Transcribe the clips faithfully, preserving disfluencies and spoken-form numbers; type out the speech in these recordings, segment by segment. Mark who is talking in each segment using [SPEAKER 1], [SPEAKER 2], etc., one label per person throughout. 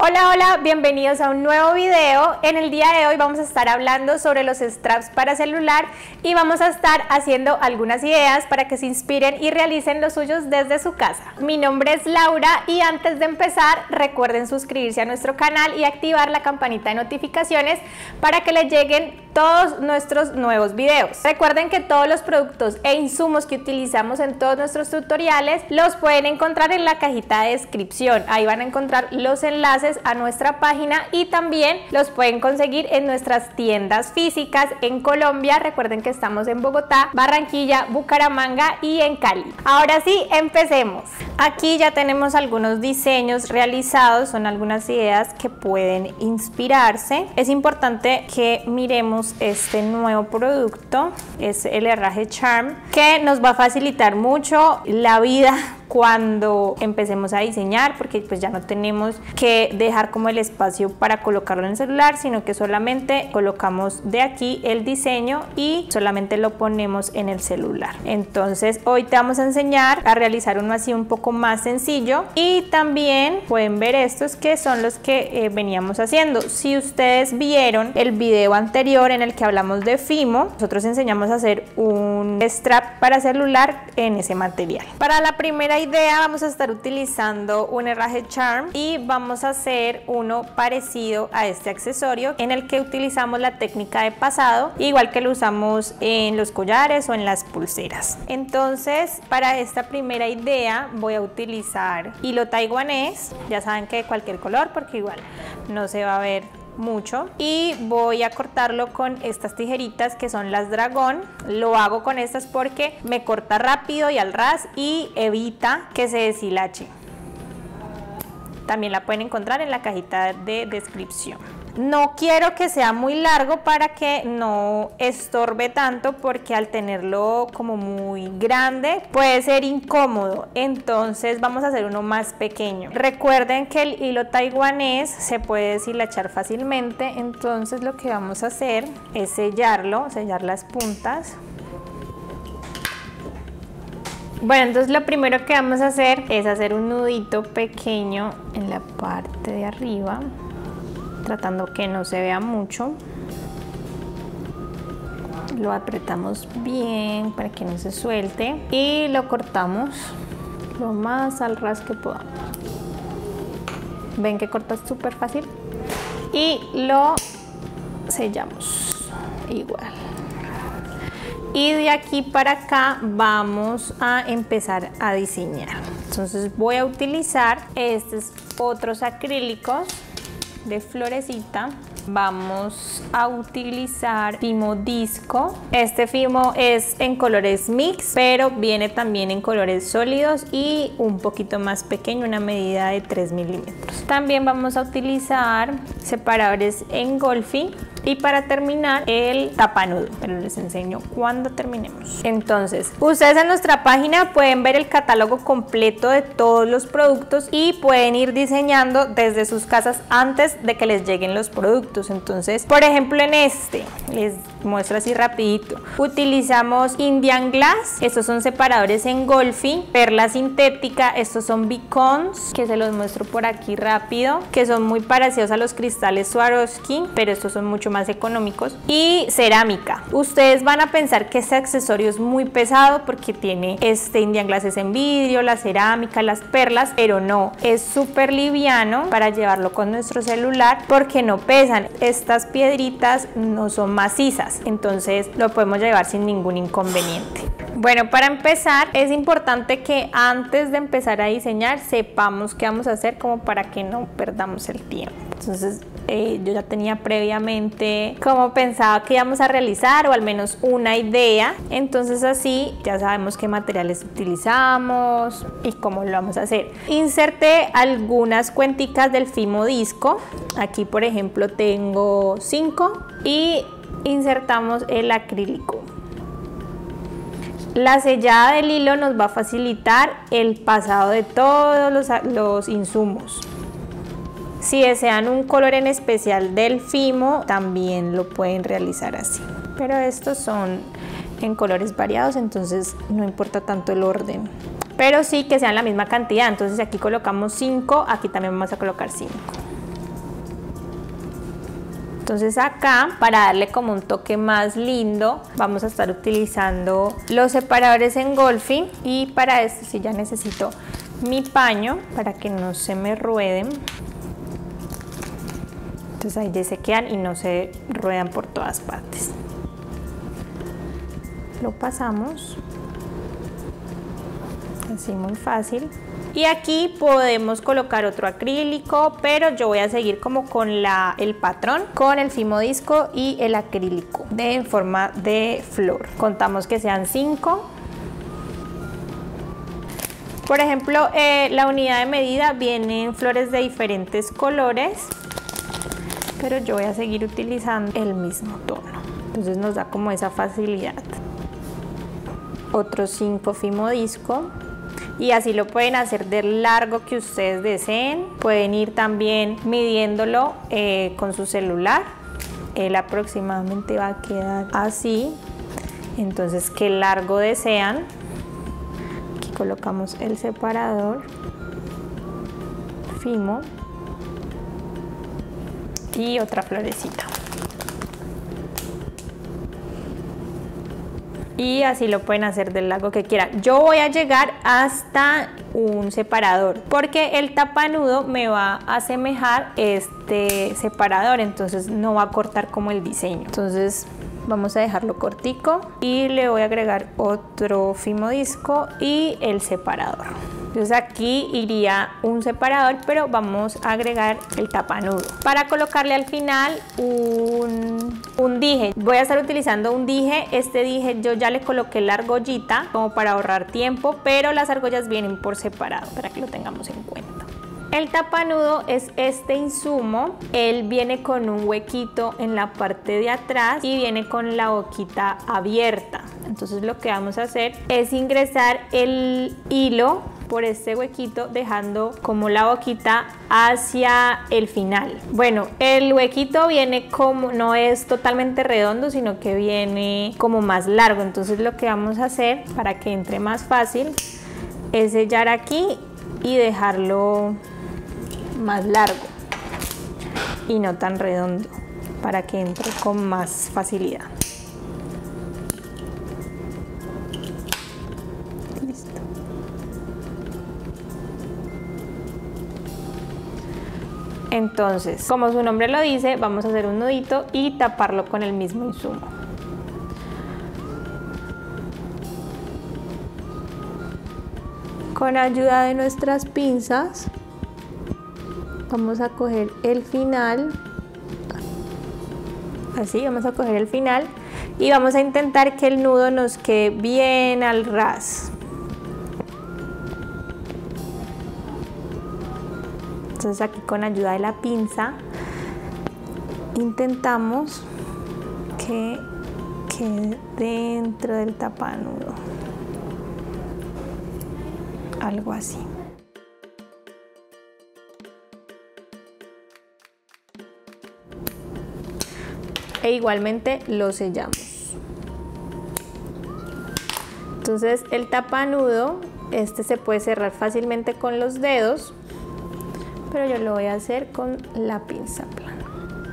[SPEAKER 1] Hola, hola, bienvenidos a un nuevo video. En el día de hoy vamos a estar hablando sobre los straps para celular y vamos a estar haciendo algunas ideas para que se inspiren y realicen los suyos desde su casa. Mi nombre es Laura y antes de empezar recuerden suscribirse a nuestro canal y activar la campanita de notificaciones para que les lleguen todos nuestros nuevos videos. Recuerden que todos los productos e insumos que utilizamos en todos nuestros tutoriales los pueden encontrar en la cajita de descripción. Ahí van a encontrar los enlaces a nuestra página y también los pueden conseguir en nuestras tiendas físicas en Colombia. Recuerden que estamos en Bogotá, Barranquilla, Bucaramanga y en Cali. Ahora sí, empecemos. Aquí ya tenemos algunos diseños realizados, son algunas ideas que pueden inspirarse. Es importante que miremos este nuevo producto, es el herraje Charm, que nos va a facilitar mucho la vida cuando empecemos a diseñar, porque pues ya no tenemos que dejar como el espacio para colocarlo en el celular, sino que solamente colocamos de aquí el diseño y solamente lo ponemos en el celular. Entonces hoy te vamos a enseñar a realizar uno así un poco más sencillo y también pueden ver estos que son los que eh, veníamos haciendo. Si ustedes vieron el video anterior en el que hablamos de Fimo, nosotros enseñamos a hacer un strap para celular en ese material. Para la primera idea vamos a estar utilizando un herraje Charm y vamos a hacer uno parecido a este accesorio en el que utilizamos la técnica de pasado, igual que lo usamos en los collares o en las pulseras. Entonces para esta primera idea voy a utilizar hilo taiwanés, ya saben que de cualquier color porque igual no se va a ver mucho, y voy a cortarlo con estas tijeritas que son las dragón. Lo hago con estas porque me corta rápido y al ras y evita que se deshilache. También la pueden encontrar en la cajita de descripción. No quiero que sea muy largo para que no estorbe tanto, porque al tenerlo como muy grande puede ser incómodo. Entonces vamos a hacer uno más pequeño. Recuerden que el hilo taiwanés se puede deshilachar fácilmente, entonces lo que vamos a hacer es sellarlo, sellar las puntas. Bueno, entonces lo primero que vamos a hacer es hacer un nudito pequeño en la parte de arriba, tratando que no se vea mucho. Lo apretamos bien para que no se suelte y lo cortamos lo más al ras que podamos. Ven que corta súper fácil y lo sellamos igual. Y de aquí para acá vamos a empezar a diseñar. Entonces voy a utilizar estos otros acrílicos de florecita. Vamos a utilizar Fimo Disco. Este Fimo es en colores mix, pero viene también en colores sólidos y un poquito más pequeño, una medida de tres milímetros. También vamos a utilizar separadores engolfing. Y para terminar, el tapanudo, pero les enseño cuando terminemos. Entonces, ustedes en nuestra página pueden ver el catálogo completo de todos los productos y pueden ir diseñando desde sus casas antes de que les lleguen los productos. Entonces, por ejemplo, en este, les muestro así rapidito. Utilizamos Indian Glass, estos son separadores engolfing, perla sintética, estos son beacons, que se los muestro por aquí rápido, que son muy parecidos a los cristales Swarovski, pero estos son mucho más económicos, y cerámica. Ustedes van a pensar que este accesorio es muy pesado porque tiene este Indian Glass es en vidrio, la cerámica, las perlas, pero no, es súper liviano para llevarlo con nuestro celular porque no pesan. Estas piedritas no son macizas, entonces lo podemos llevar sin ningún inconveniente. Bueno, para empezar es importante que antes de empezar a diseñar sepamos qué vamos a hacer, como para que no perdamos el tiempo. Entonces eh, yo ya tenía previamente como pensaba que íbamos a realizar, o al menos una idea, entonces así ya sabemos qué materiales utilizamos y cómo lo vamos a hacer. Inserté algunas cuenticas del Fimo Disco, aquí por ejemplo tengo cinco, y insertamos el acrílico. La sellada del hilo nos va a facilitar el pasado de todos los, los insumos. Si desean un color en especial del Fimo, también lo pueden realizar así. Pero estos son en colores variados, entonces no importa tanto el orden. Pero sí que sean la misma cantidad, entonces aquí colocamos cinco, aquí también vamos a colocar cinco. Entonces acá, para darle como un toque más lindo, vamos a estar utilizando los separadores engolfing, y para esto sí ya necesito mi paño para que no se me rueden. Entonces ahí ya se quedan y no se ruedan por todas partes. Lo pasamos así, muy fácil. Y aquí podemos colocar otro acrílico, pero yo voy a seguir como con la, el patrón, con el Fimo-Disco y el acrílico de, en forma de flor. Contamos que sean cinco. Por ejemplo, eh, la unidad de medida viene en flores de diferentes colores, pero yo voy a seguir utilizando el mismo tono. Entonces nos da como esa facilidad. Otros cinco Fimo-Disco. Y así lo pueden hacer del largo que ustedes deseen. Pueden ir también midiéndolo eh, con su celular. Él aproximadamente va a quedar así. Entonces, qué largo desean. Aquí colocamos el separador Fimo y otra florecita. Y así lo pueden hacer del largo que quieran. Yo voy a llegar hasta un separador porque el tapanudo me va a asemejar este separador, entonces no va a cortar como el diseño. Entonces vamos a dejarlo cortico y le voy a agregar otro Fimo-Disco y el separador. Entonces aquí iría un separador, pero vamos a agregar el tapanudo para colocarle al final un, un dije. Voy a estar utilizando un dije. Este dije yo ya le coloqué la argollita como para ahorrar tiempo, pero las argollas vienen por separado para que lo tengamos en cuenta. El tapanudo es este insumo. Él viene con un huequito en la parte de atrás y viene con la boquita abierta. Entonces lo que vamos a hacer es ingresar el hilo por este huequito, dejando como la boquita hacia el final. Bueno, el huequito viene como, no es totalmente redondo, sino que viene como más largo. Entonces lo que vamos a hacer para que entre más fácil es sellar aquí y dejarlo más largo y no tan redondo, para que entre con más facilidad. Listo. Entonces, como su nombre lo dice, vamos a hacer un nudito y taparlo con el mismo insumo. Con ayuda de nuestras pinzas vamos a coger el final, así vamos a coger el final y vamos a intentar que el nudo nos quede bien al ras. Entonces aquí con ayuda de la pinza intentamos que quede dentro del tapanudo, algo así. E igualmente lo sellamos. Entonces el tapanudo, este se puede cerrar fácilmente con los dedos, pero yo lo voy a hacer con la pinza plana.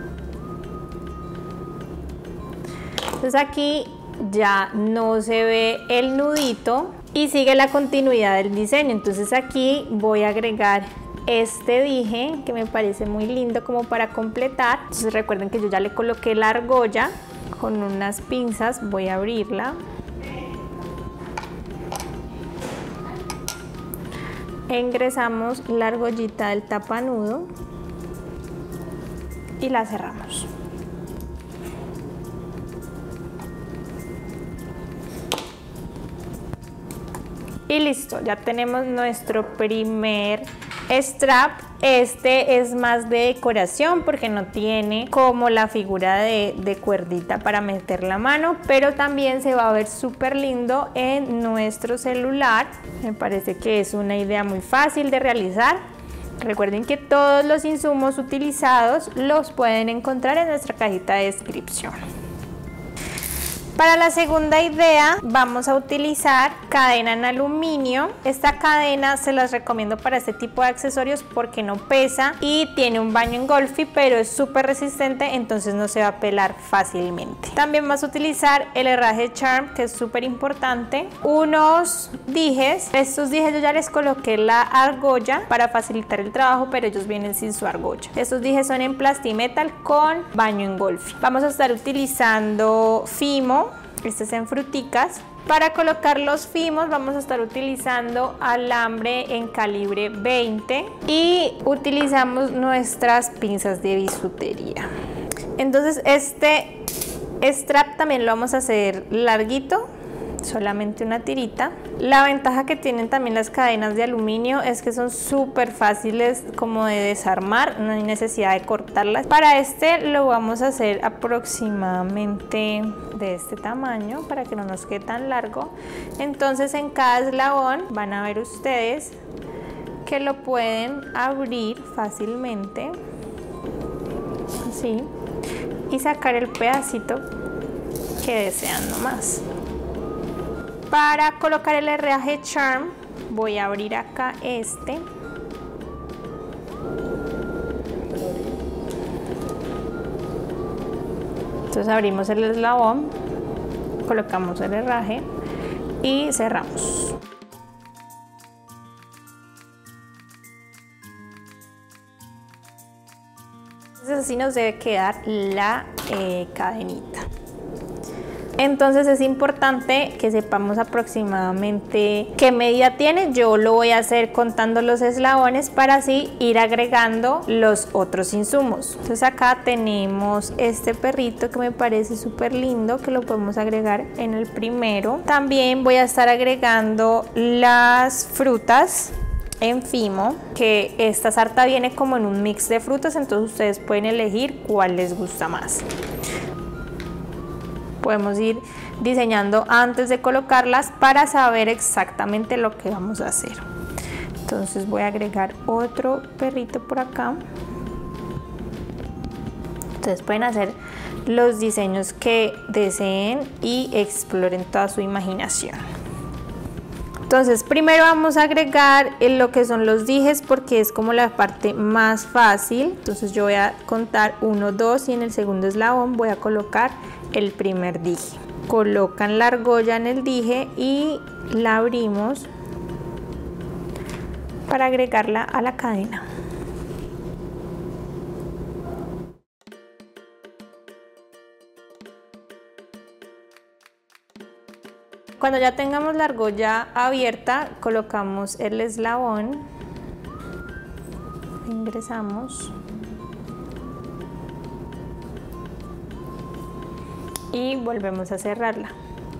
[SPEAKER 1] Entonces aquí ya no se ve el nudito y sigue la continuidad del diseño. Entonces aquí voy a agregar este dije que me parece muy lindo como para completar. Entonces recuerden que yo ya le coloqué la argolla. Con unas pinzas voy a abrirla. Ingresamos la argollita del tapanudo y la cerramos. Y listo, ya tenemos nuestro primer strap. Este es más de decoración porque no tiene como la figura de, de cuerdita para meter la mano, pero también se va a ver súper lindo en nuestro celular. Me parece que es una idea muy fácil de realizar. Recuerden que todos los insumos utilizados los pueden encontrar en nuestra cajita de descripción. Para la segunda idea vamos a utilizar cadena en aluminio. Esta cadena se las recomiendo para este tipo de accesorios porque no pesa y tiene un baño engolfi, pero es súper resistente, entonces no se va a pelar fácilmente. También vas a utilizar el herraje Charm, que es súper importante, unos dijes. Estos dijes yo ya les coloqué la argolla para facilitar el trabajo, pero ellos vienen sin su argolla. Estos dijes son en Plastimetal con baño engolfi. Vamos a estar utilizando Fimo. Este es en fruticas. Para colocar los fimos vamos a estar utilizando alambre en calibre veinte y utilizamos nuestras pinzas de bisutería. Entonces este strap también lo vamos a hacer larguito, solamente una tirita. La ventaja que tienen también las cadenas de aluminio es que son súper fáciles como de desarmar, no hay necesidad de cortarlas. Para este lo vamos a hacer aproximadamente de este tamaño para que no nos quede tan largo. Entonces en cada eslabón van a ver ustedes que lo pueden abrir fácilmente, así, y sacar el pedacito que desean nomás. Para colocar el herraje Charm voy a abrir acá este. Entonces abrimos el eslabón, colocamos el herraje y cerramos. Entonces así nos debe quedar la eh, cadenita. Entonces es importante que sepamos aproximadamente qué medida tiene. Yo lo voy a hacer contando los eslabones para así ir agregando los otros insumos. Entonces acá tenemos este perrito que me parece súper lindo, que lo podemos agregar en el primero. También voy a estar agregando las frutas en Fimo, que esta sarta viene como en un mix de frutas, entonces ustedes pueden elegir cuál les gusta más. Podemos ir diseñando antes de colocarlas para saber exactamente lo que vamos a hacer. Entonces voy a agregar otro perrito por acá. Ustedes pueden hacer los diseños que deseen y exploren toda su imaginación. Entonces primero vamos a agregar lo que son los dijes porque es como la parte más fácil. Entonces yo voy a contar uno, dos y en el segundo eslabón voy a colocar el primer dije. Colocan la argolla en el dije y la abrimos para agregarla a la cadena. Cuando ya tengamos la argolla abierta, colocamos el eslabón, ingresamos y volvemos a cerrarla.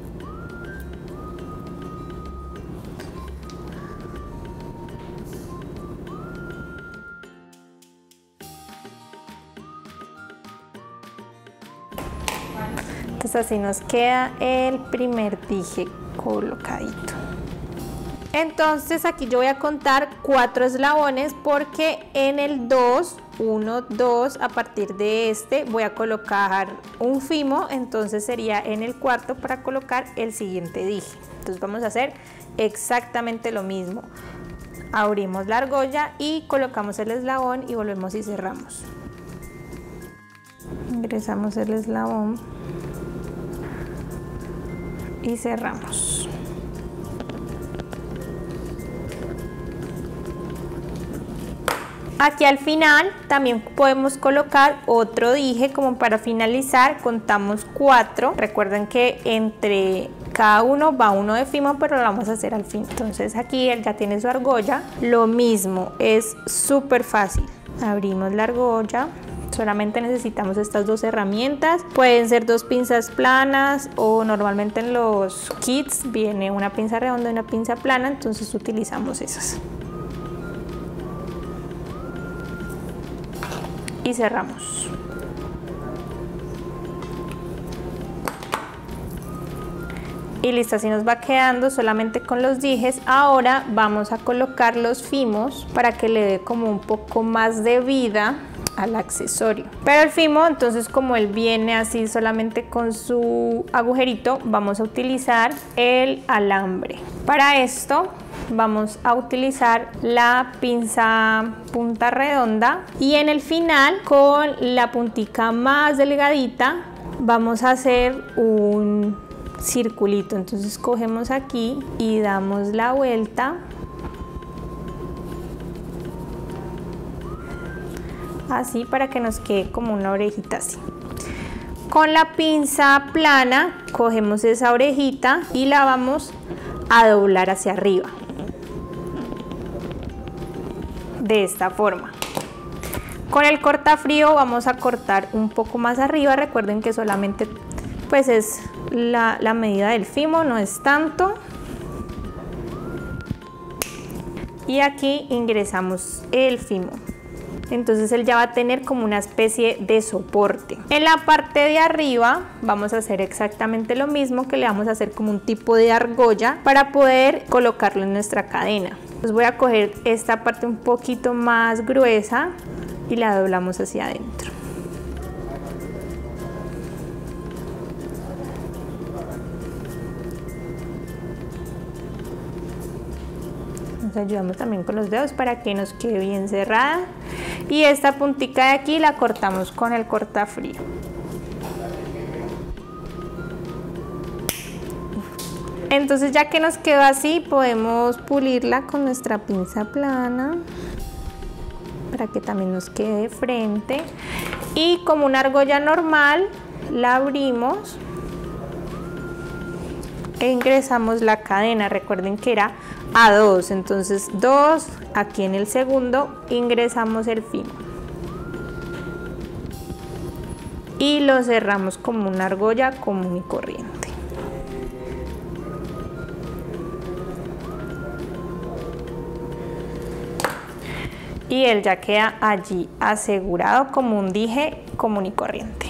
[SPEAKER 1] Entonces así nos queda el primer dije colocadito. Entonces aquí yo voy a contar cuatro eslabones porque en el dos, uno, dos, a partir de este voy a colocar un fimo, entonces sería en el cuarto para colocar el siguiente dije. Entonces vamos a hacer exactamente lo mismo. Abrimos la argolla y colocamos el eslabón y volvemos y cerramos. Ingresamos el eslabón y cerramos. Aquí al final también podemos colocar otro dije como para finalizar. Contamos cuatro. Recuerden que entre cada uno va uno de fimo, pero lo vamos a hacer al fin. Entonces aquí él ya tiene su argolla. Lo mismo, es súper fácil. Abrimos la argolla. Solamente necesitamos estas dos herramientas, pueden ser dos pinzas planas o normalmente en los kits viene una pinza redonda y una pinza plana, entonces utilizamos esas. Y cerramos. Y listo, así nos va quedando solamente con los dijes. Ahora vamos a colocar los fimos para que le dé como un poco más de vida al accesorio. Pero el fimo, entonces como él viene así solamente con su agujerito, vamos a utilizar el alambre. Para esto vamos a utilizar la pinza punta redonda y en el final, con la puntica más delgadita, vamos a hacer un circulito. Entonces cogemos aquí y damos la vuelta así para que nos quede como una orejita así. Con la pinza plana cogemos esa orejita y la vamos a doblar hacia arriba de esta forma. Con el cortafrío vamos a cortar un poco más arriba. Recuerden que solamente pues es la, la medida del fimo, no es tanto. Y aquí ingresamos el fimo. Entonces él ya va a tener como una especie de soporte. En la parte de arriba vamos a hacer exactamente lo mismo, que le vamos a hacer como un tipo de argolla para poder colocarlo en nuestra cadena. Entonces voy a coger esta parte un poquito más gruesa y la doblamos hacia adentro. Nos ayudamos también con los dedos para que nos quede bien cerrada. Y esta puntica de aquí la cortamos con el cortafrío. Entonces ya que nos quedó así, podemos pulirla con nuestra pinza plana para que también nos quede de frente. Y como una argolla normal, la abrimos e ingresamos la cadena. Recuerden que era a dos, entonces dos, aquí en el segundo ingresamos el fimo y lo cerramos como una argolla común y corriente. Y él ya queda allí asegurado como un dije común y corriente.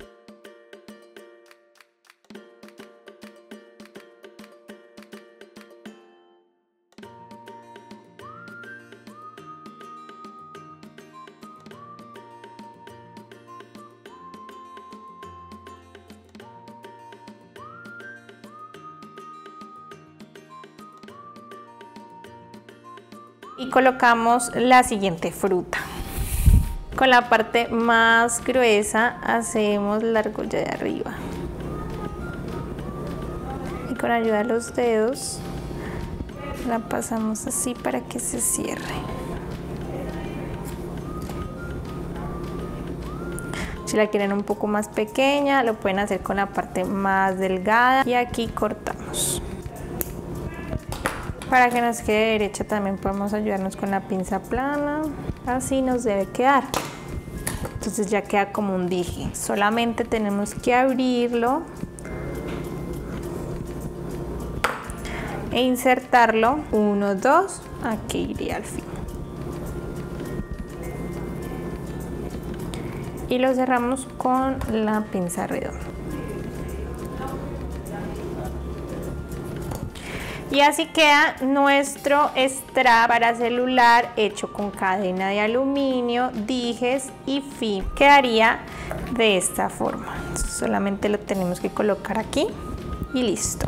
[SPEAKER 1] Y colocamos la siguiente fruta. Con la parte más gruesa hacemos la argolla de arriba. Y con ayuda de los dedos la pasamos así para que se cierre. Si la quieren un poco más pequeña, lo pueden hacer con la parte más delgada. Y aquí cortamos. Para que nos quede derecha también podemos ayudarnos con la pinza plana. Así nos debe quedar. Entonces ya queda como un dije. Solamente tenemos que abrirlo e insertarlo. Uno, dos. Aquí iría al fin. Y lo cerramos con la pinza redonda. Y así queda nuestro strap para celular hecho con cadena de aluminio, dijes y fin. Quedaría de esta forma. Solamente lo tenemos que colocar aquí y listo.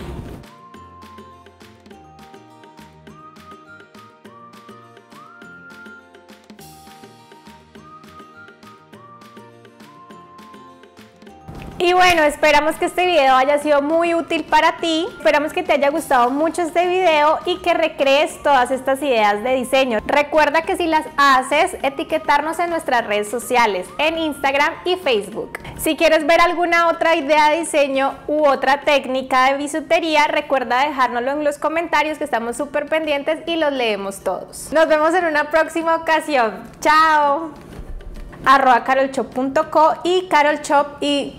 [SPEAKER 1] Y bueno, esperamos que este video haya sido muy útil para ti. Esperamos que te haya gustado mucho este video y que recrees todas estas ideas de diseño. Recuerda que si las haces, etiquetarnos en nuestras redes sociales, en Instagram y Facebook. Si quieres ver alguna otra idea de diseño u otra técnica de bisutería, recuerda dejárnoslo en los comentarios, que estamos súper pendientes y los leemos todos. Nos vemos en una próxima ocasión. ¡Chao! arroba carolshop punto co y carolshop y...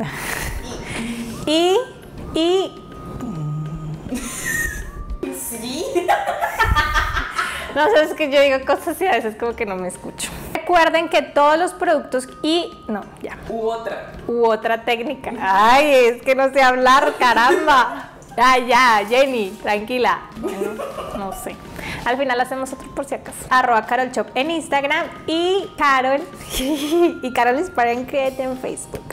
[SPEAKER 1] y... y...
[SPEAKER 2] ¿Sí?
[SPEAKER 1] No sé, es que yo digo cosas y a veces como que no me escucho. Recuerden que todos los productos y... no, ya.
[SPEAKER 2] U otra.
[SPEAKER 1] U otra técnica. Ay, es que no sé hablar, caramba. Ya, ya, Jenny, tranquila. Bueno, no sé. Al final hacemos otro por si acaso. Arroba Carol Shop en Instagram y Carol y Carol Inspire and Create en Facebook.